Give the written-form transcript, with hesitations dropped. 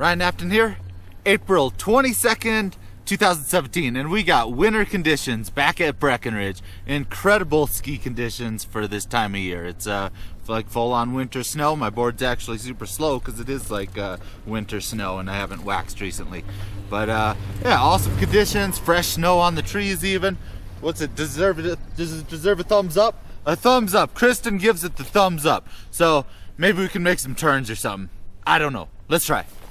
Ryan Napton here, April 22nd, 2017, and we got winter conditions back at Breckenridge. Incredible ski conditions for this time of year. It's like full-on winter snow. My board's actually super slow because it is like winter snow and I haven't waxed recently. But yeah, awesome conditions, fresh snow on the trees even. What's it, does it deserve a thumbs up? A thumbs up. Kristen gives it the thumbs up. So maybe we can make some turns or something. I don't know. Let's try.